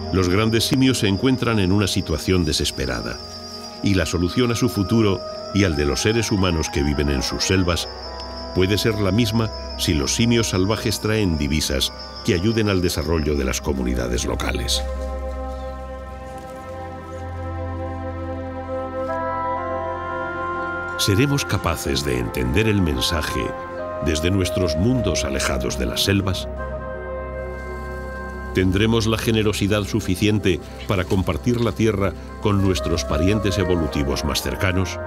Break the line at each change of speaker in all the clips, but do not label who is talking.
Los grandes simios se encuentran en una situación desesperada, y la solución a su futuro y al de los seres humanos que viven en sus selvas puede ser la misma si los simios salvajes traen divisas que ayuden al desarrollo de las comunidades locales. ¿Seremos capaces de entender el mensaje desde nuestros mundos alejados de las selvas? ¿Tendremos la generosidad suficiente para compartir la tierra con nuestros parientes evolutivos más cercanos?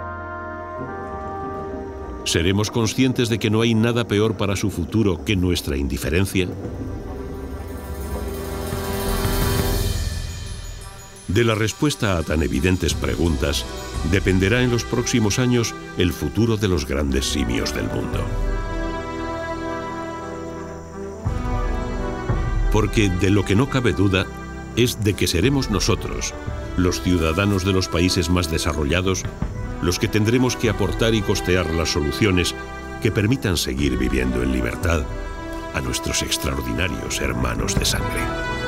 ¿Seremos conscientes de que no hay nada peor para su futuro que nuestra indiferencia? De la respuesta a tan evidentes preguntas dependerá en los próximos años el futuro de los grandes simios del mundo. Porque de lo que no cabe duda es de que seremos nosotros, los ciudadanos de los países más desarrollados, los que tendremos que aportar y costear las soluciones que permitan seguir viviendo en libertad a nuestros extraordinarios hermanos de sangre.